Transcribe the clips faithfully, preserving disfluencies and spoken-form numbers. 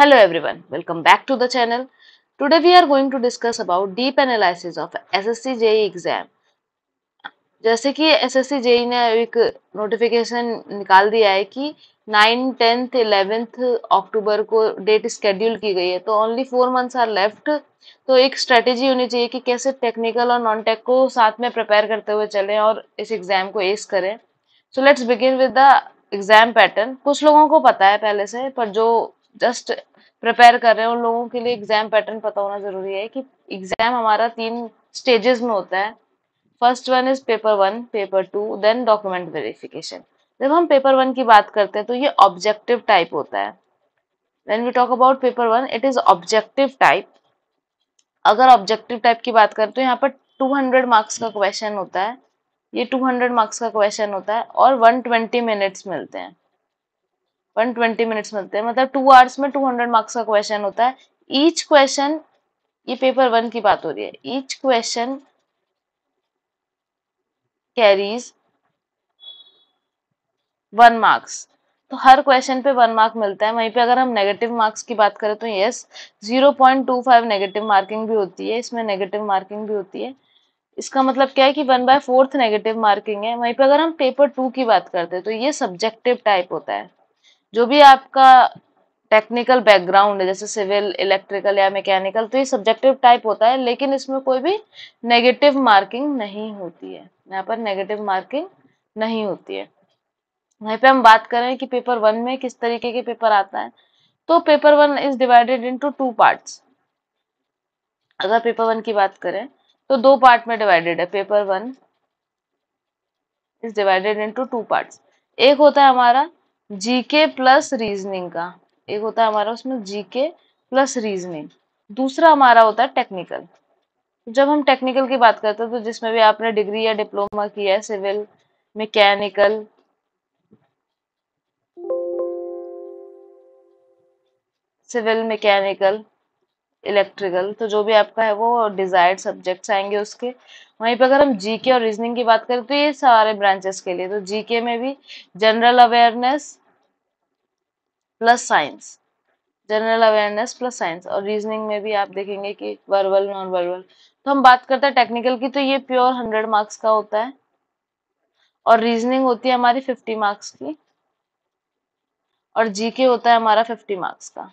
Hello everyone, welcome back to the channel. Today we are going to discuss about deep analysis of S S C J E E exam. जैसे कि S S C J E E ने एक notification निकाल दिया है कि nine, tenth, eleventh October को date schedule की गई है, तो only four months are left. तो एक स्ट्रेटेजी होनी चाहिए कि कैसे टेक्निकल और नॉन टेक को साथ में प्रिपेयर करते हुए चलें और इस एग्जाम को एस करें। सो let's begin with the exam pattern. कुछ लोगों को पता है पहले से, पर जो जस्ट प्रिपेयर कर रहे हैं उन लोगों के लिए एग्जाम पैटर्न पता होना जरूरी है कि एग्जाम हमारा तीन स्टेजेस में होता है। First one is paper one, paper two, then document verification. जब हम पेपर वन की बात करते हैं तो ये ऑब्जेक्टिव टाइप होता है। When we talk about paper one, it is objective type. अगर ऑब्जेक्टिव टाइप की बात करें तो यहाँ पर टू हंड्रेड मार्क्स का क्वेश्चन होता है। ये टू हंड्रेड मार्क्स का क्वेश्चन होता है और वन ट्वेंटी मिनट्स मिलते हैं। वन ट्वेंटी मिनट्स मिलते हैं मतलब टू आवर्स में टू हंड्रेड मार्क्स का क्वेश्चन होता है। ईच क्वेश्चन, ये पेपर वन की बात हो रही है, each question carries one marks. तो हर क्वेश्चन पे वन मार्क मिलता है। वहीं पे अगर हम नेगेटिव मार्क्स की बात करें तो yes, zero point two five negative marking भी होती है, इसमें नेगेटिव मार्किंग भी होती है। इसका मतलब क्या है कि one by fourth negative marking है। वहीं पे अगर हम पेपर टू की बात करते हैं तो ये सब्जेक्टिव टाइप होता है। जो भी आपका टेक्निकल बैकग्राउंड है, जैसे सिविल, इलेक्ट्रिकल या मैकेनिकल, तो ये सब्जेक्टिव टाइप होता है, लेकिन इसमें कोई भी नेगेटिव मार्किंग नहीं होती है। यहाँ पर नेगेटिव मार्किंग नहीं होती है। वहीं पे हम बात करें कि पेपर वन में किस तरीके के पेपर आता है, तो paper one is divided into two parts. अगर पेपर वन की बात करें तो दो पार्ट में डिवाइडेड है। Paper one is divided into two parts. एक होता है हमारा जीके प्लस रीजनिंग का, एक होता है हमारा उसमें जीके प्लस रीजनिंग। दूसरा हमारा होता है टेक्निकल। जब हम टेक्निकल की बात करते हैं तो जिसमें भी आपने डिग्री या डिप्लोमा किया है, civil, mechanical, civil, mechanical, electrical, तो जो भी आपका है वो डिजायर्ड सब्जेक्ट्स आएंगे उसके। वहीं पे अगर हम जीके और रीजनिंग की बात करें तो ये सारे ब्रांचेस के लिए, तो जीके में भी general awareness plus science, general awareness plus science, और रीजनिंग में भी आप देखेंगे कि वर्बल, नॉन वर्बल। तो हम बात करते हैं टेक्निकल की, तो ये प्योर हंड्रेड मार्क्स का होता है और रीजनिंग होती है हमारी फिफ्टी मार्क्स की और जीके होता है हमारा फिफ्टी मार्क्स का।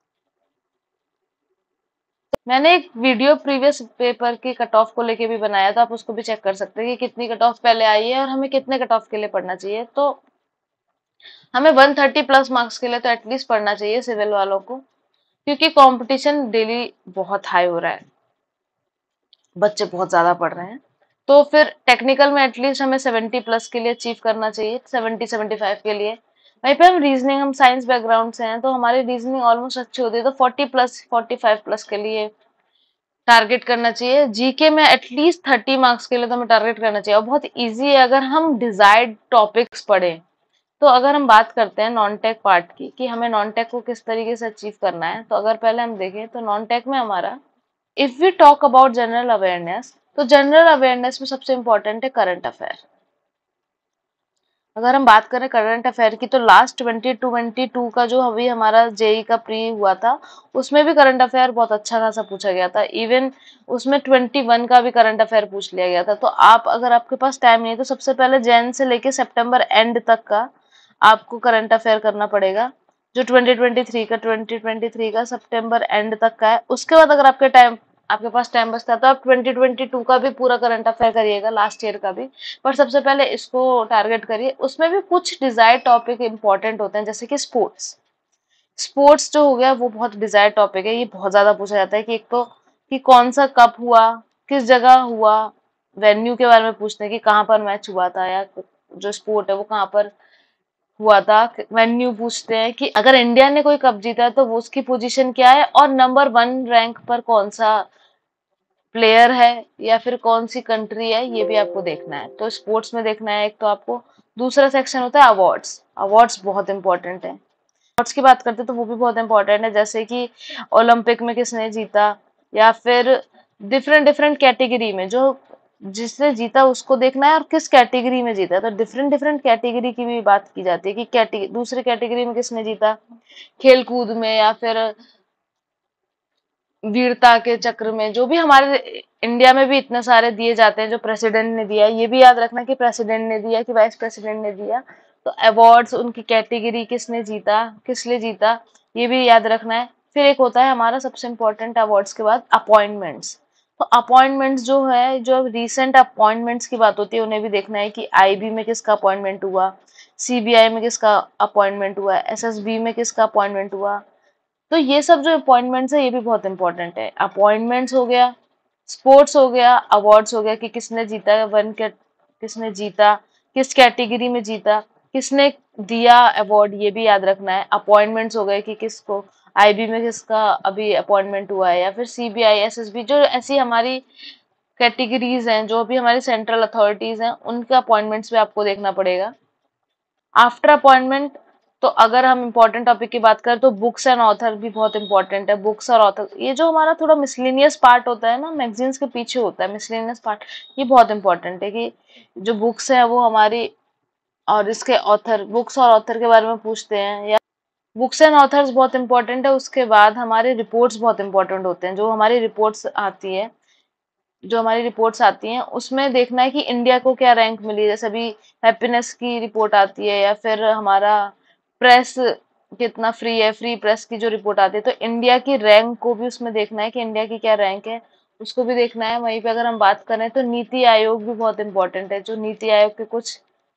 मैंने एक वीडियो प्रीवियस पेपर के कट ऑफ को लेके भी बनाया, तो आप उसको भी चेक कर सकते हैं कि कितनी कट ऑफ पहले आई है और हमें कितने कट ऑफ के लिए पढ़ना चाहिए। तो हमें वन थर्टी प्लस मार्क्स के लिए तो एटलीस्ट पढ़ना चाहिए सिविल वालों को, क्योंकि कंपटीशन डेली बहुत हाई हो रहा है, बच्चे बहुत ज्यादा पढ़ रहे हैं। तो फिर टेक्निकल में एटलीस्ट हमें सेवेंटी प्लस के लिए अचीव करना चाहिए, सेवेंटी सेवेंटी फाइव के लिए। वहीं पे हम रीजनिंग, हम साइंस बैकग्राउंड से हैं तो हमारी रीजनिंग ऑलमोस्ट अच्छी होती है, तो forty plus, forty five plus के लिए टारगेट करना चाहिए। जीके में एटलीस्ट थर्टी मार्क्स के लिए तो हमें टारगेट करना चाहिए, और बहुत इजी है अगर हम डिजायर्ड टॉपिक्स पढ़ें। तो अगर हम बात करते हैं नॉन टेक पार्ट की कि हमें नॉन टेक को किस तरीके से अचीव करना है, तो अगर पहले हम देखें तो नॉन टेक में हमारा, if we talk about general awareness, तो जनरल अवेयरनेस में सबसे इंपॉर्टेंट है करंट अफेयर। अगर हम बात करें करंट अफेयर की, तो लास्ट ट्वेंटी ट्वेंटी टू का जो अभी हमारा जेई का प्री हुआ था, उसमें भी करंट अफेयर बहुत अच्छा खासा पूछा गया था। इवन उसमें ट्वेंटी वन का भी करंट अफेयर पूछ लिया गया था। तो आप, अगर आपके पास टाइम नहीं है, तो सबसे पहले जैन से लेके सितंबर एंड तक का आपको करंट अफेयर करना पड़ेगा, जो ट्वेंटी ट्वेंटी थ्री का ट्वेंटी ट्वेंटी थ्री का सितंबर एंड तक का है। उसके बाद अगर आपके टाइम आपके पास टाइम बचता है तो आप ट्वेंटी ट्वेंटी टू का भी पूरा करंट अफेयर करिएगा, लास्ट ईयर का भी। पर सबसे पहले इसको टारगेट करिए। उसमें भी कुछ डिजायर्ड टॉपिक इंपॉर्टेंट होते हैं, जैसे कि स्पोर्ट्स। स्पोर्ट्स जो हो गया वो बहुत डिजायर्ड टॉपिक है, ये बहुत ज्यादा पूछा जाता है कि एक तो कि कौन सा कप हुआ, किस जगह हुआ, वेन्यू के बारे में पूछते हैं कि कहाँ पर मैच हुआ था, या जो स्पोर्ट है वो कहाँ पर हुआ था। वेन्यू पूछते हैं कि अगर इंडिया ने कोई कप जीता है तो वो उसकी पोजीशन क्या है, और नंबर वन रैंक पर कौन सा प्लेयर है या फिर कौन सी कंट्री है, ये भी आपको देखना है। तो स्पोर्ट्स में देखना है एक तो आपको। दूसरा सेक्शन होता है अवार्ड्स। अवार्ड्स बहुत इंपॉर्टेंट है। अवार्ड्स की बात करते हैं तो वो भी बहुत इंपॉर्टेंट है, जैसे कि ओलंपिक में किसने जीता, या फिर डिफरेंट डिफरेंट कैटेगरी में जो जिसने जीता उसको देखना है और किस कैटेगरी में जीता है। तो डिफरेंट डिफरेंट कैटेगरी की भी बात की जाती है कि कैटेगरी दूसरी कैटेगरी में किसने जीता, खेल कूद में या फिर वीरता के चक्र में। जो भी हमारे इंडिया में भी इतने सारे दिए जाते हैं जो प्रेसिडेंट ने दिया, ये भी याद रखना कि प्रेसिडेंट ने दिया कि वाइस प्रेसिडेंट ने दिया। तो अवार्ड्स, उनकी कैटेगरी, किसने जीता, किस लिए जीता, ये भी याद रखना है। फिर एक होता है हमारा सबसे इम्पोर्टेंट अवार्ड्स के बाद अपॉइंटमेंट्स। तो अपॉइंटमेंट्स जो है, जो रिसेंट अपॉइंटमेंट्स की बात होती है, उन्हें भी देखना है कि आईबी में किसका अपॉइंटमेंट हुआ, सीबीआई में किसका अपॉइंटमेंट हुआ, एसएसबी में किसका अपॉइंटमेंट हुआ। तो ये सब जो अपॉइंटमेंट्स है ये भी बहुत इंपॉर्टेंट है। अपॉइंटमेंट्स हो गया, स्पोर्ट्स हो गया, अवार्ड्स हो गया कि किसने जीता, वन के किसने जीता, किस कैटेगरी में जीता, किसने दिया अवार्ड, ये भी याद रखना है। अपॉइंटमेंट्स हो गए कि किसको आईबी में किसका अभी अपॉइंटमेंट हुआ है, या फिर सीबीआई, एसएसबी, जो ऐसी हमारी कैटेगरीज हैं, जो भी हमारी सेंट्रल अथॉरिटीज हैं, उनके अपॉइंटमेंट्स भी आपको देखना पड़ेगा। आफ्टर अपॉइंटमेंट, तो अगर हम इम्पोर्टेंट टॉपिक की बात करें तो बुक्स एंड ऑथर भी बहुत इंपॉर्टेंट है। बुक्स और ऑथर, ये जो हमारा थोड़ा मिसलेनियस पार्ट होता है ना, मैगजीन्स के पीछे होता है मिसलेनियस पार्ट, ये बहुत इंपॉर्टेंट है कि जो बुक्स है वो हमारी, और इसके ऑथर, बुक्स और ऑथर के बारे में पूछते हैं, या बुक्स एंड ऑथर्स बहुत इंपॉर्टेंट है। उसके बाद हमारे रिपोर्ट्स बहुत इंपॉर्टेंट होते हैं। जो हमारी रिपोर्ट्स आती है जो हमारी रिपोर्ट्स आती हैं उसमें देखना है कि इंडिया को क्या रैंक मिली है। जैसे अभी हैप्पीनेस की रिपोर्ट आती है, या फिर हमारा प्रेस कितना फ्री है, फ्री प्रेस की जो रिपोर्ट आती है, तो इंडिया की रैंक को भी उसमें देखना है कि इंडिया की क्या रैंक है, उसको भी देखना है। वहीं पे अगर हम बात करें तो नीति आयोग भी बहुत इंपॉर्टेंट है। जो नीति आयोग के कुछ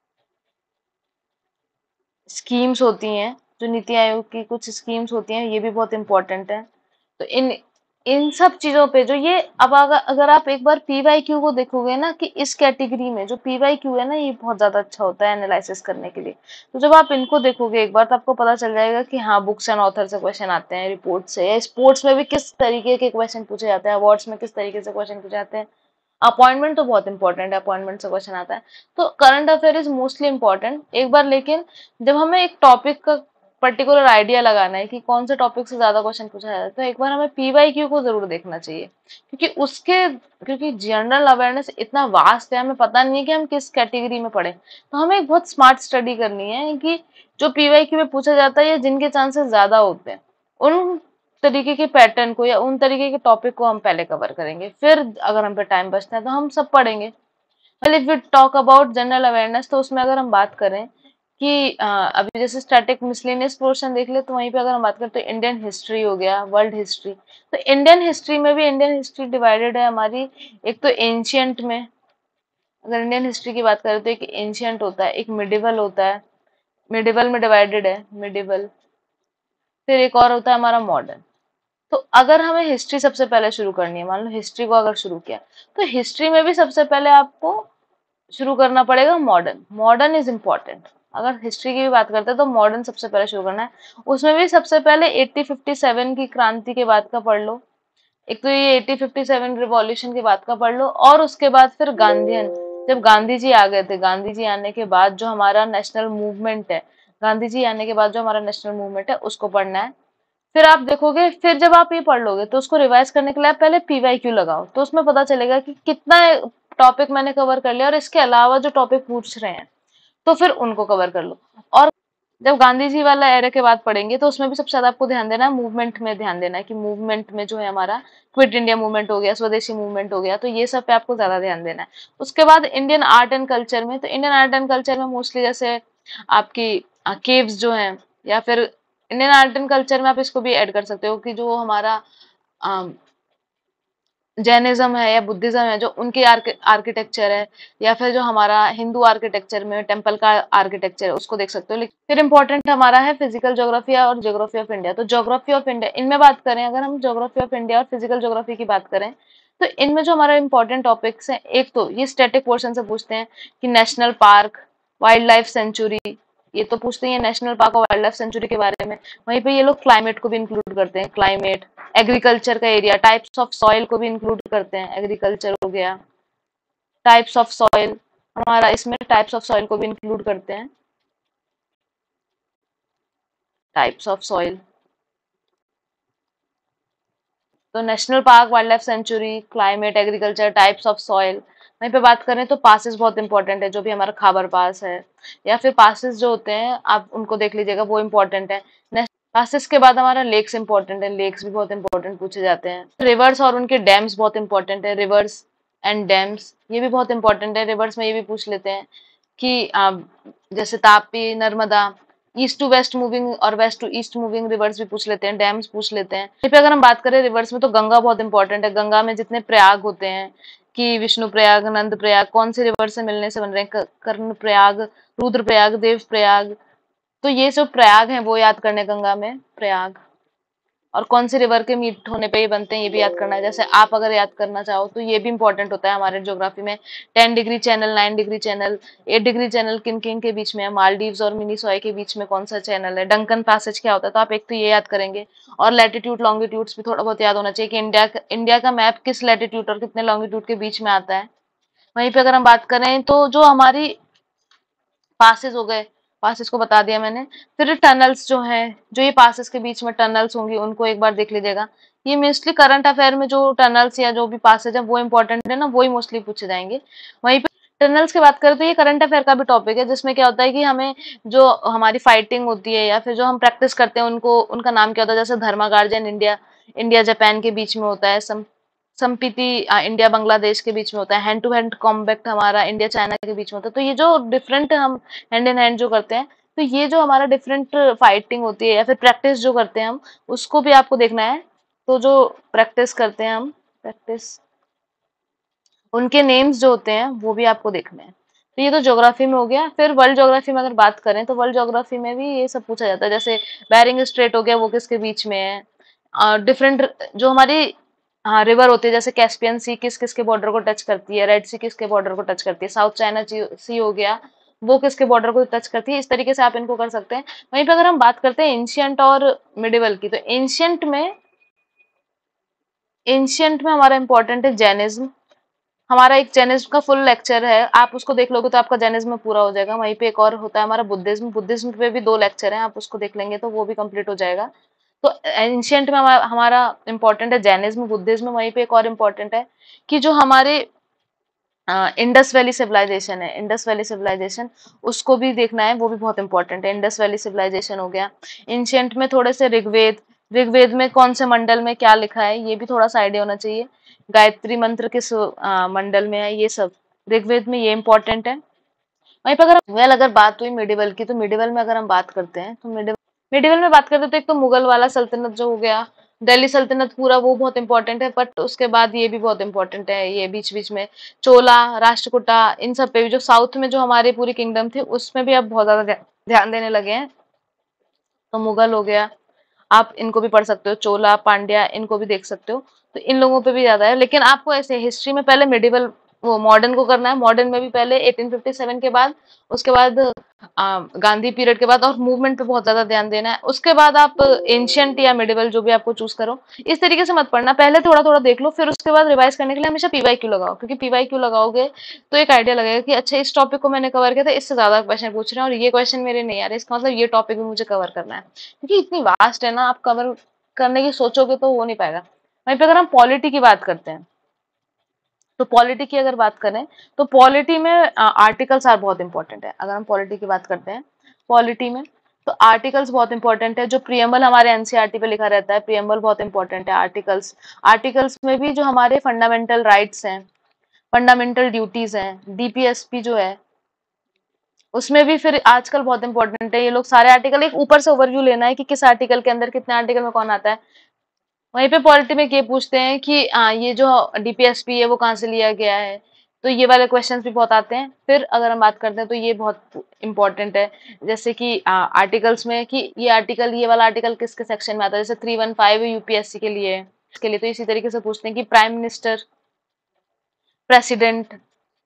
स्कीम्स होती हैं, जो नीति आयोग की कुछ स्कीम्स होती हैं, ये भी बहुत इंपॉर्टेंट है। तो इन इन सब चीजों पे जो ये, अब अगर अगर आप एक बार पी वाई क्यू को देखोगे ना, कि इस कैटेगरी में जो पी वाई क्यू है ना, ये बहुत ज्यादा अच्छा होता है एनालिसिस करने के लिए। तो जब आप इनको देखोगे एक बार, तो आपको पता चल जाएगा कि हाँ, बुक्स एंड ऑथर से क्वेश्चन आते हैं, रिपोर्ट से, या स्पोर्ट्स में भी किस तरीके के क्वेश्चन पूछे जाते हैं, अवार्ड्स में किस तरीके से क्वेश्चन पूछे जाते हैं। अपॉइंटमेंट तो बहुत इंपॉर्टेंट है, अपॉइंटमेंट से क्वेश्चन आता है। तो current affair is mostly important एक बार। लेकिन जब हमें एक टॉपिक का पर्टिकुलर आइडिया लगाना है कि कौन से टॉपिक से ज्यादा क्वेश्चन पूछा जाता है, तो एक बार हमें पी वाई क्यू को जरूर देखना चाहिए, क्योंकि उसके क्योंकि जनरल अवेयरनेस इतना वास्ट है, हमें पता नहीं है कि हम किस कैटेगरी में पढ़े। तो हमें एक बहुत स्मार्ट स्टडी करनी है कि जो पी वाई क्यू में पूछा जाता है या जिनके चांसेस ज्यादा होते हैं, उन तरीके के पैटर्न को या उन तरीके के टॉपिक को हम पहले कवर करेंगे। फिर अगर हम पे टाइम बचता है तो हम सब पढ़ेंगे। Well, if we talk about general awareness, तो उसमें अगर हम बात करें कि अ, अभी जैसे स्टैटिक मिसलेनियस पोर्शन देख ले, तो वहीं पे अगर हम बात करें तो इंडियन हिस्ट्री हो गया, वर्ल्ड हिस्ट्री। तो इंडियन हिस्ट्री में भी इंडियन हिस्ट्री डिवाइडेड है हमारी। एक तो एंशियंट में, अगर इंडियन हिस्ट्री की बात करें तो एक एंशियंट होता है, एक मिडिवल होता है। मिडिवल में डिवाइडेड है मिडिवल। फिर एक और होता है हमारा मॉडर्न। तो अगर हमें हिस्ट्री सबसे पहले शुरू करनी है, मान लो हिस्ट्री को अगर शुरू किया, तो हिस्ट्री में भी सबसे पहले आपको शुरू करना पड़ेगा मॉडर्न। Modern is important. अगर हिस्ट्री की भी बात करते हैं तो मॉडर्न सबसे पहले शुरू करना है। उसमें भी सबसे पहले एटी फिफ्टी सेवन की क्रांति के बाद का पढ़ लो। एक तो ये एटी फिफ्टी सेवन रिवॉल्यूशन के बाद का पढ़ लो, और उसके बाद फिर गांधीयन, जब गांधी जी आ गए थे, गांधी जी आने के बाद जो हमारा नेशनल मूवमेंट है, गांधी जी आने के बाद जो हमारा नेशनल मूवमेंट है, उसको पढ़ना है। फिर आप देखोगे, फिर जब आप ये पढ़ लोगे तो उसको रिवाइज करने के लिए आप पहले पी वाई क्यू लगाओ, तो उसमें पता चलेगा कि कितना टॉपिक मैंने कवर कर लिया, और इसके अलावा जो टॉपिक पूछ रहे हैं तो फिर उनको कवर कर लो। और जब गांधी जी वाला एरा के बाद पढ़ेंगे तो उसमें भी सबसे ज्यादा आपको ध्यान देना है, मूवमेंट में ध्यान देना है कि मूवमेंट में जो है हमारा क्विट इंडिया मूवमेंट हो गया, स्वदेशी मूवमेंट हो गया, तो ये सब पे आपको ज्यादा ध्यान देना है। उसके बाद इंडियन आर्ट एंड कल्चर में, तो इंडियन आर्ट एंड कल्चर में मोस्टली जैसे आपकी केव्स जो हैं, या फिर इंडियन आर्ट एंड कल्चर में आप इसको भी ऐड कर सकते हो कि जो हमारा जैनिज्म है या बुद्धिज्म है, जो उनकी आर्किटेक्चर है, या फिर जो हमारा हिंदू आर्किटेक्चर में टेम्पल का आर्किटेक्चर है, उसको देख सकते हो। लेकिन फिर इंपॉर्टेंट हमारा है फिजिकल ज्योग्राफी और ज्योग्राफी ऑफ इंडिया। तो ज्योग्राफी ऑफ इंडिया, इनमें बात करें, अगर हम ज्योग्राफी ऑफ इंडिया और फिजिकल ज्योग्राफी की बात करें, तो इनमें जो हमारा इंपॉर्टेंट टॉपिक्स हैं, एक तो ये स्टैटिक पोर्शन से पूछते हैं कि national park, wildlife sanctuary, ये तो पूछते हैं नेशनल पार्क और वाइल्ड लाइफ सेंचुरी के बारे में। वहीं पे ये लोग क्लाइमेट को भी इंक्लूड करते हैं, क्लाइमेट, एग्रीकल्चर का एरिया, टाइप्स ऑफ सॉइल को भी इंक्लूड करते हैं, एग्रीकल्चर हो गया, टाइप्स ऑफ सॉइल, हमारा इसमें टाइप्स ऑफ सॉइल को भी इंक्लूड करते हैं, टाइप्स ऑफ सॉइल। तो national park, wildlife sanctuary, climate, agriculture, types of soil, वहीं पे बात करें तो पासेस बहुत इंपॉर्टेंट है, जो भी हमारा खाबर पास है या फिर पासेस जो होते हैं आप उनको देख लीजिएगा, वो इंपॉर्टेंट है। नेक्स्ट पासेस के बाद हमारा लेक्स इंपॉर्टेंट है, लेक्स भी बहुत इंपॉर्टेंट पूछे जाते हैं। रिवर्स और उनके डैम्स बहुत इंपॉर्टेंट है, रिवर्स एंड डैम्स ये भी बहुत इंपॉर्टेंट है। रिवर्स में ये भी पूछ लेते हैं कि आ, जैसे Tapi, Narmada, east to west moving और west to east moving rivers भी पूछ लेते हैं, डैम्स पूछ लेते हैं। फिर अगर हम बात करें रिवर्स में तो गंगा बहुत इंपॉर्टेंट है। गंगा में जितने प्रयाग होते हैं कि विष्णु प्रयाग, नंद प्रयाग, कौन से रिवर से मिलने से बन रहे हैं, कर्ण प्रयाग, रुद्र प्रयाग, देव प्रयाग, तो ये जो प्रयाग हैं वो याद करने गंगा में प्रयाग। और कौन से रिवर के मीट होने पे ये बनते हैं ये भी याद करना है। जैसे आप अगर याद करना चाहो तो ये भी इंपॉर्टेंट होता है हमारे ज्योग्राफी में। Ten degree channel, nine degree channel, eight degree channel किन किन के बीच में है, मालदीव्स और मिनीसॉय के बीच में कौन सा चैनल है, डंकन पैसेज क्या होता है, तो आप एक तो ये याद करेंगे। और लैटिट्यूड लॉन्गिट्यूड्स भी थोड़ा बहुत याद होना चाहिए कि इंडिया इंडिया का मैप किस लैटिट्यूड और कितने लॉन्गिट्यूड के बीच में आता है। वहीं पे अगर हम बात करें तो जो हमारी पासेस हो गए, पासेस को बता दिया मैंने। फिर टनल्स जो हैं, जो ये पासेस के बीच में टनल्स होंगी उनको एक बार देख लीजिएगा। ये मोस्टली करंट अफेयर में जो टनल्स या जो भी पासेज है वो इंपॉर्टेंट है ना, वो ही मोस्टली पूछे जाएंगे। वहीं पे टनल्स की बात करें तो ये करंट अफेयर का भी टॉपिक है, जिसमें क्या होता है कि हमें जो हमारी फाइटिंग होती है या फिर जो हम प्रैक्टिस करते हैं उनको उनका नाम क्या होता है। जैसे Dharma guardian India India Japan के बीच में होता है, सम संपीति अ, इंडिया बांग्लादेश के बीच में होता है, हैंड टू हैंड कॉम्बैक्ट हमारा इंडिया चाइना के बीच में होता है। तो ये जो डिफरेंट हम हैंड इन हैंड जो करते हैं, तो ये जो हमारा डिफरेंट फाइटिंग होती है या फिर प्रैक्टिस जो करते हैं हम, उसको भी आपको देखना है। तो जो प्रैक्टिस करते हैं हम, प्रैक्टिस उनके नेम्स जो होते हैं वो भी आपको देखने हैं। तो ये तो ज्योग्राफी में हो गया। फिर वर्ल्ड ज्योग्राफी में अगर बात करें तो वर्ल्ड ज्योग्राफी में भी ये सब पूछा जाता है। जैसे बेरिंग स्ट्रेट हो गया, वो किसके बीच में है। डिफरेंट जो हमारी हाँ रिवर होती है, जैसे कैस्पियन सी किस किसके बॉर्डर को टच करती है, रेड सी किसके बॉर्डर को टच करती है, साउथ चाइना सी हो गया, वो किसके बॉर्डर को टच करती है। इस तरीके से आप इनको कर सकते हैं। वहीं पे अगर हम बात करते हैं एंशियंट और मिडिवल की, तो एंशियंट में एंशियंट में हमारा इंपॉर्टेंट है जैनिज्म। हमारा एक जैनिज्म का फुल लेक्चर है, आप उसको देख लोगे तो आपका जैनिज्म पूरा हो जाएगा। वहीं पे एक और होता है हमारा बुद्धिज्म, बुद्धिज्म पे भी दो लेक्चर हैं, आप उसको देख लेंगे तो वो भी कंप्लीट हो जाएगा। तो एंशियंट में हमारा हमारा इंपॉर्टेंट है जैनिज्म, बुद्धिज्म। वहीं पे एक और इम्पोर्टेंट है कि जो हमारे इंडस वैली सिविलाइजेशन है, इंडस वैली सिविलाइजेशन उसको भी देखना है, वो भी बहुत इंपॉर्टेंट है। इंडस वैली सिविलाइजेशन हो गया। एंशियंट में थोड़े से ऋग्वेद, ऋग्वेद में कौन से मंडल में क्या लिखा है ये भी थोड़ा सा आइडिया होना चाहिए। गायत्री मंत्र किस अ, मंडल में है, ये सब ऋग्वेद में ये इंपॉर्टेंट है। वहीं पर अगर वेल अगर बात हुई मिडिवल की, तो मिडिवल में अगर हम बात करते हैं तो मिडिवल मिडिवल में बात करते हैं तो एक तो मुगल वाला सल्तनत जो हो गया, दिल्ली सल्तनत पूरा, वो बहुत इंपॉर्टेंट है। बट उसके बाद ये भी बहुत इंपॉर्टेंट है, ये बीच बीच में चोला, राष्ट्रकूटा, इन सब पे भी जो साउथ में जो हमारे पूरी किंगडम थी उसमें भी अब बहुत ज्यादा ध्या- ध्यान देने लगे हैं। तो मुगल हो गया, आप इनको भी पढ़ सकते हो, चोला, पांड्या, इनको भी देख सकते हो। तो इन लोगों पे भी ज्यादा है। लेकिन आपको ऐसे हिस्ट्री में पहले मिडिवल वो मॉडर्न को करना है। मॉडर्न में भी पहले एटीन फिफ्टी सेवन के बाद, उसके बाद आ, गांधी पीरियड के बाद, और मूवमेंट पे बहुत ज्यादा ध्यान देना है। उसके बाद आप एंशियंट या मिडिवल जो भी आपको चूज करो, इस तरीके से मत पढ़ना, पहले थोड़ा थोड़ा देख लो, फिर उसके बाद रिवाइज करने के लिए हमेशा पीवाई क्यू लगाओ। क्योंकि पीवाई क्यू लगाओगे तो एक आइडिया लगेगा कि अच्छा इस टॉपिक को मैंने कवर किया था, इससे ज्यादा क्वेश्चन पूछ रहे हैं और ये क्वेश्चन मेरे नहीं आ रहे, इसका मतलब ये टॉपिक भी मुझे कवर करना है। क्योंकि इतनी वास्ट है ना, आप कवर करने की सोचोगे तो हो नहीं पाएगा। वहीं पे अगर हम पॉलिटी की बात करते हैं, तो पॉलिटी की अगर बात करें तो पॉलिटी में आर्टिकल्स आर बहुत इंपॉर्टेंट है। अगर हम पॉलिटी की बात करते हैं, पॉलिटी में तो आर्टिकल्स बहुत इंपॉर्टेंट है। जो प्रियम्बल हमारे एनसीईआरटी पे लिखा रहता है, प्रियम्बल बहुत इंपॉर्टेंट है। आर्टिकल्स आर्टिकल्स में भी जो हमारे फंडामेंटल राइट्स हैं, फंडामेंटल ड्यूटीज हैं, डीपीएसपी जो है उसमें भी फिर आजकल बहुत इंपॉर्टेंट है। ये लोग सारे आर्टिकल एक ऊपर से ओवरव्यू लेना है कि किस आर्टिकल के अंदर कितने आर्टिकल में कौन आता है। वहीं पे पॉलिटी में ये पूछते हैं कि आ, ये जो डीपीएसपी है वो कहाँ से लिया गया है। तो ये वाले क्वेश्चंस भी बहुत आते हैं। फिर अगर हम बात करते हैं तो ये बहुत इंपॉर्टेंट है, जैसे कि आर्टिकल्स में कि ये आर्टिकल, ये वाला आर्टिकल किसके सेक्शन में आता है। जैसे थ्री वन फाइव यूपीएससी के लिए, इसके लिए तो इसी तरीके से पूछते हैं कि prime minister, president,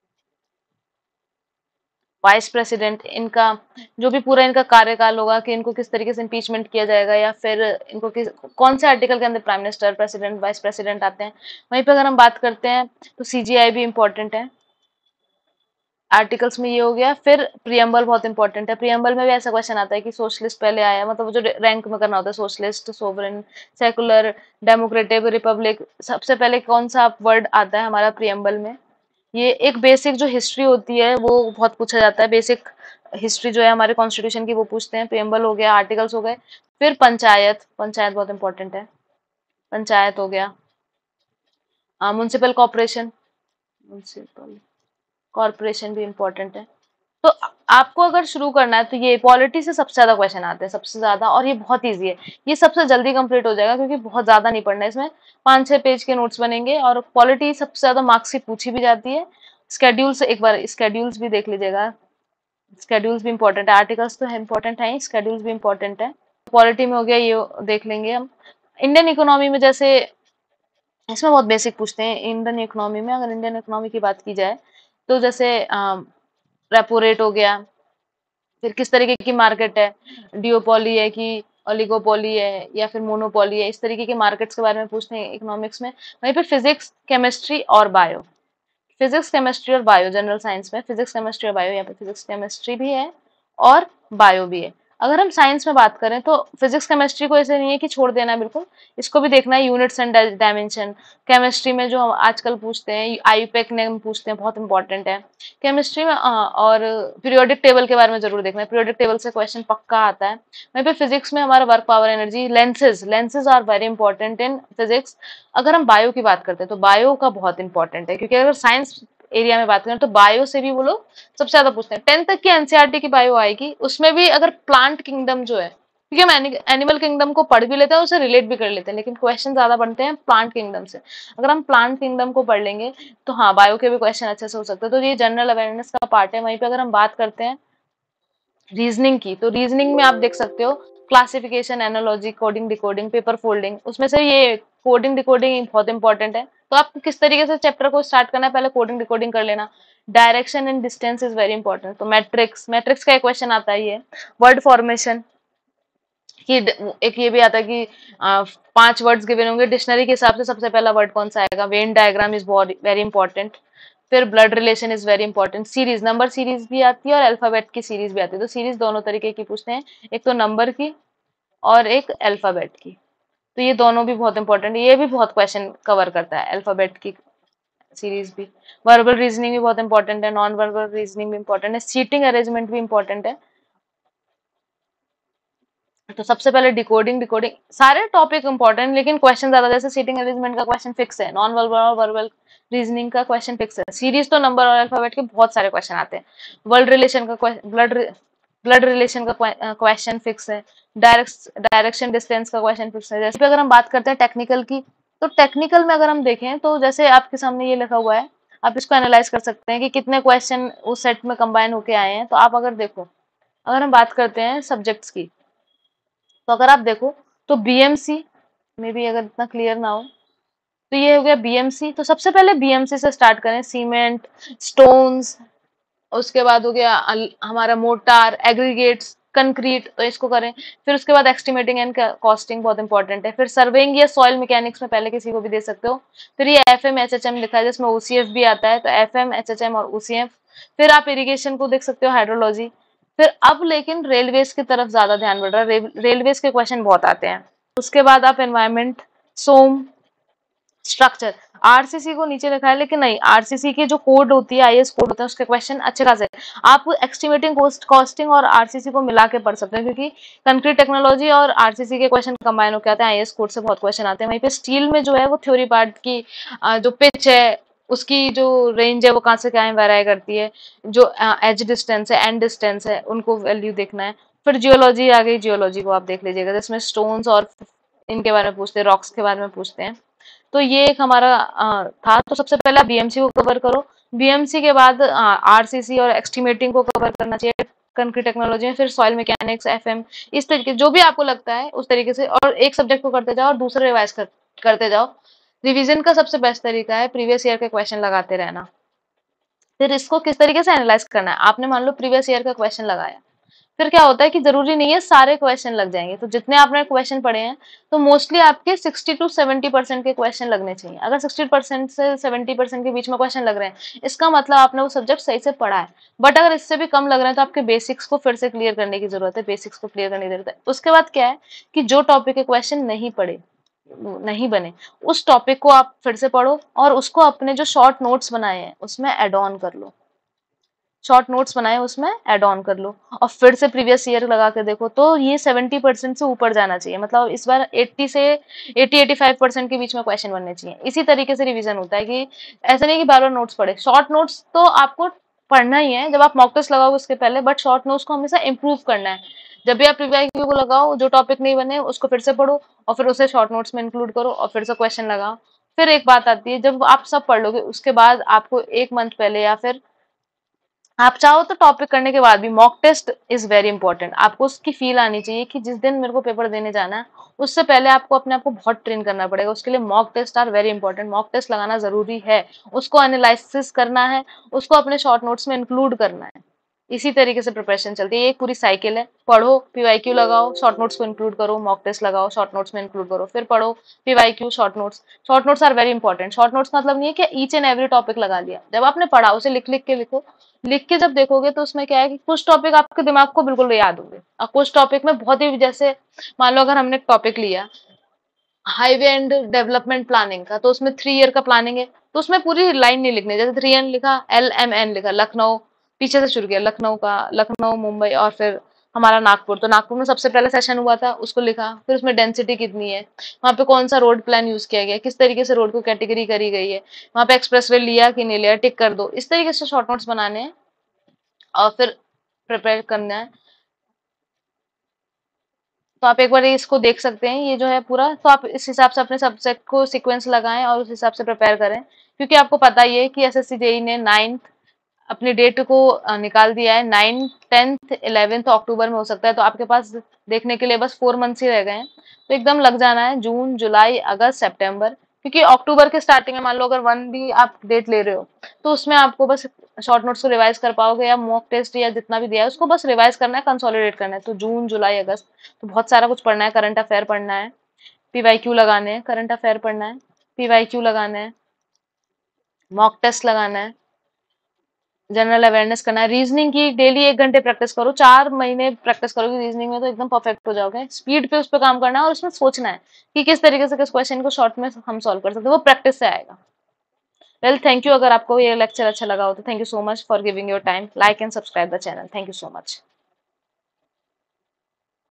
vice president, इनका जो भी पूरा इनका कार्यकाल होगा कि इनको किस तरीके से इम्पीचमेंट किया जाएगा, या फिर इनको किस कौन से आर्टिकल के अंदर prime minister, president, vice president आते हैं। वहीं पे अगर हम बात करते हैं तो सीजीआई भी इम्पोर्टेंट है। आर्टिकल्स में ये हो गया। फिर प्रियम्बल बहुत इंपॉर्टेंट है। प्रियम्बल में भी ऐसा क्वेश्चन आता है कि सोशलिस्ट पहले आया, मतलब जो रैंक में करना होता है, socialist, sovereign, secular, democratic, republic, सबसे पहले कौन सा वर्ड आता है हमारा प्रियम्बल में। ये एक बेसिक जो हिस्ट्री होती है वो बहुत पूछा जाता है, बेसिक हिस्ट्री जो है हमारे कॉन्स्टिट्यूशन की वो पूछते हैं, प्रियम्बल हो गया, आर्टिकल्स हो गए। फिर पंचायत, पंचायत बहुत इंपॉर्टेंट है, पंचायत हो गया। म्युनिसिपल कॉर्पोरेशन, म्युनिसिपल कॉर्पोरेशन भी इंपॉर्टेंट है। तो आ- आपको अगर शुरू करना है तो ये पॉलिटी से सबसे ज्यादा क्वेश्चन आते हैं, सबसे ज्यादा, और ये बहुत इजी है। ये सबसे जल्दी कंप्लीट हो जाएगा क्योंकि बहुत ज्यादा नहीं पढ़ना है इसमें, पांच छह पेज के नोट्स बनेंगे, और पॉलिटी सबसे ज्यादा मार्क्स की पूछी भी जाती है। स्केड्यूल्स, एक बार स्केड्यूल्स भी देख लीजिएगा, स्केड्यूल्स भी इंपॉर्टेंट है, आर्टिकल्स तो इंपॉर्टेंट है, स्केड्यूल्स भी इंपॉर्टेंट है। पॉलिटी में हो गया, ये देख लेंगे हम। इंडियन इकोनॉमी में जैसे, इसमें बहुत बेसिक पूछते हैं इंडियन इकोनॉमी में, अगर इंडियन इकोनॉमी की बात की जाए तो जैसे रेपो रेट हो गया, फिर किस तरीके की मार्केट है, डिओपोली है कि ओलिगोपोली है या फिर मोनोपोली है, इस तरीके के मार्केट्स के बारे में पूछते हैं इकोनॉमिक्स में। वहीं पे फिजिक्स, केमिस्ट्री और बायो, फिजिक्स केमिस्ट्री और बायो, जनरल साइंस में फिजिक्स केमिस्ट्री और बायो, यहाँ पे फिजिक्स केमिस्ट्री भी है और बायो भी है। अगर हम साइंस में बात करें तो फिजिक्स केमिस्ट्री को ऐसे नहीं है कि छोड़ देना है बिल्कुल, इसको भी देखना है, यूनिट्स एंड डायमेंशन। केमिस्ट्री में जो हम आजकल पूछते हैं, आईयूपैक नेम पूछते हैं, बहुत इंपॉर्टेंट है केमिस्ट्री में। अ, और पीरियोडिक टेबल के बारे में जरूर देखना है, पीरियोडिक टेबल से क्वेश्चन पक्का आता है। वहीं पे फिजिक्स में हमारा work, power, energy, lenses, lenses are very important in physics. अगर हम बायो की बात करते हैं तो बायो का बहुत इंपॉर्टेंट है, क्योंकि अगर साइंस एरिया में बात करें तो बायो से भी वो लोग सबसे ज्यादा पूछते हैं। टेंथ तक की एनसीईआरटी की बायो आएगी, उसमें भी अगर प्लांट किंगडम जो है, क्योंकि हम एनिमल किंगडम को पढ़ भी लेते हैं, उसे रिलेट भी कर लेते हैं, लेकिन क्वेश्चन ज्यादा बनते हैं प्लांट किंगडम से। अगर हम प्लांट किंगडम को पढ़ लेंगे तो हाँ, बायो के भी क्वेश्चन अच्छे से हो सकते हैं। तो ये जनरल अवेयरनेस का पार्ट है। वहीं पे अगर हम बात करते हैं रीजनिंग की, तो रीजनिंग में आप देख सकते हो classification, analogy, coding, decoding, paper folding, उसमें से ये कोडिंग डिकोडिंग बहुत इंपॉर्टेंट है। तो आपको किस तरीके से चैप्टर को स्टार्ट करना है, पहले कोडिंग डिकोडिंग कर लेना। Direction and distance is very important, तो मैट्रिक्स, मैट्रिक्स का एक क्वेश्चन आता है ये। वर्ड फॉर्मेशन कि एक ये भी आता है कि आ, पांच वर्ड्स गिवन होंगे, डिक्शनरी के हिसाब से सबसे पहला वर्ड कौन सा आएगा। Venn diagram is very important. फिर blood relation is very important. Series, number series भी आती है और अल्फाबेट की सीरीज भी आती है, तो सीरीज दोनों तरीके की पूछते हैं, एक तो नंबर की और एक अल्फाबेट की। तो ये दोनों भी बहुत इंपॉर्टेंट है, ये भी बहुत क्वेश्चन कवर करता है, अल्फाबेट की सीरीज भी। वर्बल रीजनिंग भी बहुत इंपॉर्टेंट है, नॉन वर्बल रीजनिंग भी इंपॉर्टेंट है, सीटिंग अरेंजमेंट भी इंपॉर्टेंट है। तो सबसे पहले डिकोडिंग, डिकोडिंग सारे टॉपिक इंपॉर्टेंट, लेकिन क्वेश्चन ज्यादा, जैसे सीटिंग अरेंजमेंट का क्वेश्चन फिक्स है, नॉन वर्बल और वर्बल रीजनिंग का क्वेश्चन फिक्स है। सीरीज तो नंबर और अल्फाबेट के बहुत सारे क्वेश्चन आते हैं। वर्ल्ड रिलेशन का, ब्लड ब्लड रिलेशन का क्वेश्चन फिक्स है। डायरेक्ट डायरेक्शन डिस्टेंस का क्वेश्चन फिक्स है। जैसे अगर हम बात करते हैं टेक्निकल की, तो टेक्निकल में अगर हम देखें तो जैसे आपके सामने ये लिखा हुआ है, आप इसको एनालाइज कर सकते हैं कि कितने क्वेश्चन उस सेट में कंबाइन होके आए हैं। तो आप अगर देखो, अगर हम बात करते हैं सब्जेक्ट्स की, तो अगर आप देखो तो बीएमसी में भी, अगर इतना क्लियर ना हो तो ये हो गया बीएमसी। तो सबसे पहले बीएमसी से स्टार्ट करें, सीमेंट, स्टोन्स, उसके बाद हो गया अल- हमारा मोटार, एग्रीगेट्स, कंक्रीट, तो इसको करें। फिर उसके बाद एस्टिमेटिंग एंड कॉस्टिंग बहुत इंपॉर्टेंट है। फिर सर्वेइंग या सॉइल मैकेनिक्स में पहले किसी को भी दे सकते हो। फिर ये F M H H M लिखा है जिसमें ओसीएफ भी आता है, तो F M H H M और ओसीएफ। फिर आप इरिगेशन को देख सकते हो, हाइड्रोलॉजी। फिर अब लेकिन रेलवेज की तरफ ज्यादा ध्यान बढ़ रहा है, रे, रेलवेज के क्वेश्चन बहुत आते हैं। उसके बाद आप एनवायरमेंट, सोम, स्ट्रक्चर, आरसीसी को नीचे रखा है, लेकिन नहीं, आरसीसी के जो कोड होती है, आईएएस कोड होता है, उसके क्वेश्चन अच्छे खासे आप एस्टिमेटिंग कॉस्ट, कॉस्टिंग और आरसीसी को मिला के पढ़ सकते हैं, क्योंकि कंक्रीट टेक्नोलॉजी और आरसीसी के क्वेश्चन कंबाइन होकर आते हैं, आईएएस कोड से बहुत क्वेश्चन आते हैं। वहीं पे स्टील में जो है वो थ्योरी पार्ट की अ, जो पिच है, उसकी जो रेंज है वो कहाँ से कहाँ वेराई करती है, जो एज डिस्टेंस है, एंड डिस्टेंस है, उनको वैल्यू देखना है। फिर जियोलॉजी आ गई, जियोलॉजी को आप देख लीजिएगा, जिसमें स्टोन्स और इनके बारे में पूछते हैं, रॉक्स के बारे में पूछते हैं। तो ये एक हमारा अ, था। तो सबसे पहले बीएमसी को कवर करो, बीएमसी के बाद आरसीसी और एस्टिमेटिंग को कवर करना चाहिए, कंक्रीट टेक्नोलॉजी में। फिर सॉइल मैकेनिक्स, एफएम, इस तरीके जो भी आपको लगता है उस तरीके से, और एक सब्जेक्ट को करते जाओ और दूसरे रिवाइज कर, करते जाओ। रिवीजन का सबसे बेस्ट तरीका है प्रीवियस ईयर के क्वेश्चन लगाते रहना। फिर इसको किस तरीके से एनालाइज करना है, आपने मान लो प्रीवियस ईयर का क्वेश्चन लगाया, फिर क्या होता है कि जरूरी नहीं है सारे क्वेश्चन लग जाएंगे, तो जितने आपने क्वेश्चन पढ़े हैं तो मोस्टली आपके सिक्सटी टू सेवेंटी परसेंट के क्वेश्चन लगने चाहिए। अगर सिक्सटी परसेंट से सेवेंटी परसेंट के बीच में क्वेश्चन लग रहे हैं, इसका मतलब आपने वो सब्जेक्ट सही से पढ़ा है। बट अगर इससे भी कम लग रहे हैं तो आपके बेसिक्स को फिर से क्लियर करने की जरूरत है, बेसिक्स को क्लियर करने की जरूरत है। उसके बाद क्या है कि जो टॉपिक के क्वेश्चन नहीं पढ़े, नहीं बने, उस टॉपिक को आप फिर से पढ़ो और उसको अपने जो शॉर्ट नोट्स बनाए हैं उसमें ऐड ऑन कर लो। शॉर्ट नोट्स बनाए उसमें ऐड ऑन कर लो और फिर से प्रीवियस ईयर लगा के देखो, तो ये सेवेंटी परसेंट से ऊपर जाना चाहिए। मतलब इस बार एट्टी से एटी एटी फाइव परसेंट के बीच में क्वेश्चन बनने चाहिए। इसी तरीके से रिवीजन होता है कि ऐसा नहीं कि बार बार नोट्स पढ़े। शॉर्ट नोट्स तो आपको पढ़ना ही है जब आप मॉक टेस्ट लगाओगे उसके पहले, बट शॉर्ट नोट्स को हमेशा इंप्रूव करना है। जब भी आप प्रीवियस को लगाओ, जो टॉपिक नहीं बने उसको फिर से पढ़ो और फिर उसे शॉर्ट नोट्स में इंक्लूड करो और फिर से क्वेश्चन लगाओ। फिर एक बात आती है, जब आप सब पढ़ लोगे उसके बाद आपको एक मंथ पहले या फिर आप चाहो तो टॉपिक करने के बाद भी mock test is very important. आपको उसकी फील आनी चाहिए कि जिस दिन मेरे को पेपर देने जाना है उससे पहले आपको अपने आप को बहुत ट्रेन करना पड़ेगा। उसके लिए mock test are very important. Mock test लगाना जरूरी है, उसको एनालिसिस करना है, उसको अपने शॉर्ट नोट्स में इंक्लूड करना है। इसी तरीके से प्रिपरेशन चलती है। ये एक पूरी साइकिल है। पढ़ो, पीवाईक्यू लगाओ, शॉर्ट नोट्स को इंक्लूड करो, मॉक टेस्ट लगाओ, शॉर्ट नोट्स में इंक्लूड करो, फिर पढ़ो, PYQ, short notes. Short notes are very important. Short notes का मतलब नहीं है कि ईच एंड एवरी टॉपिक लगा लिया। जब आपने पढ़ा उसे लिख लिख के लिखो। लिख के जब देखोगे तो उसमें क्या है कि कुछ टॉपिक आपके दिमाग को बिल्कुल याद होंगे और कुछ टॉपिक में बहुत ही, जैसे मान लो अगर हमने टॉपिक लिया हाईवे एंड डेवलपमेंट प्लानिंग का, तो उसमें थ्री ईयर का प्लानिंग है, तो उसमें पूरी लाइन नहीं लिखनी। जैसे थ्री एन लिखा, एल एम एन लिखा, लखनऊ, पीछे से शुरू किया लखनऊ का, लखनऊ मुंबई और फिर हमारा नागपुर। तो नागपुर में सबसे पहले सेशन हुआ था, उसको लिखा। फिर उसमें डेंसिटी कितनी है, वहां पे कौन सा रोड प्लान यूज किया गया, किस तरीके से रोड को कैटेगरी करी गई है, वहां पे एक्सप्रेसवे लिया कि नहीं लिया, टिक कर दो। इस तरीके से शॉर्ट नोट्स बनाने हैं और फिर प्रिपेयर करना है। तो आप एक बार इसको देख सकते हैं, ये जो है पूरा, तो आप इस हिसाब से अपने सब्जेक्ट को सीक्वेंस लगाएं और उस हिसाब से प्रिपेयर करें। क्योंकि आपको पता ही है कि एसएससी जेई ने नाइन्थ अपनी डेट को अ, निकाल दिया है। नाइन्थ टेंथ इलेवेंथ अक्टूबर में हो सकता है, तो आपके पास देखने के लिए बस फोर मंथ्स ही रह गए हैं। तो एकदम लग जाना है जून जुलाई अगस्त सितंबर। क्योंकि अक्टूबर के स्टार्टिंग में मान लो अगर वन भी आप डेट ले रहे हो, तो उसमें आपको बस शॉर्ट नोट्स को रिवाइज कर पाओगे, या मॉक टेस्ट या जितना भी दिया है उसको बस रिवाइज करना है, कंसोलिडेट करना है। तो जून जुलाई अगस्त तो बहुत सारा कुछ पढ़ना है। करंट अफेयर पढ़ना है, पीवाईक्यू लगाने हैं, करंट अफेयर पढ़ना है, पीवाईक्यू लगाना है, मॉक टेस्ट लगाना है, जनरल अवेयरनेस करना है। रीजनिंग की डेली एक घंटे प्रैक्टिस करो, चार महीने प्रैक्टिस करोगे रीजनिंग में तो एकदम परफेक्ट हो जाओगे। स्पीड पे उस पर काम करना है और उसमें सोचना है कि किस तरीके से किस क्वेश्चन को शॉर्ट में हम सॉल्व कर सकते हैं, वो प्रैक्टिस से आएगा। Well thank you. अगर आपको ये लेक्चर अच्छा लगा हो तो thank you so much for giving your time. Like and subscribe the channel. Thank you so much.